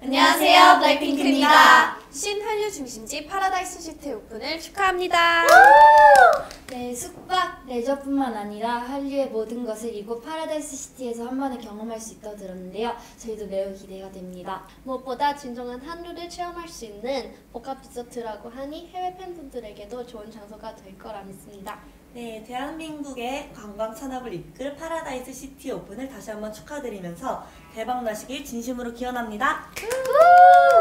안녕하세요, 블랙핑크입니다. 신한류 중심지 파라다이스 시티 오픈을 축하합니다. 네, 숙박, 레저뿐만 아니라 한류의 모든 것을 이곳 파라다이스 시티에서 한 번에 경험할 수 있다고 들었는데요. 저희도 매우 기대가 됩니다. 무엇보다 진정한 한류를 체험할 수 있는 복합 디저트라고 하니 해외 팬분들에게도 좋은 장소가 될 거라 믿습니다. 네, 대한민국의 관광 산업을 이끌 파라다이스 시티 오픈을 다시 한번 축하드리면서 대박 나시길 진심으로 기원합니다.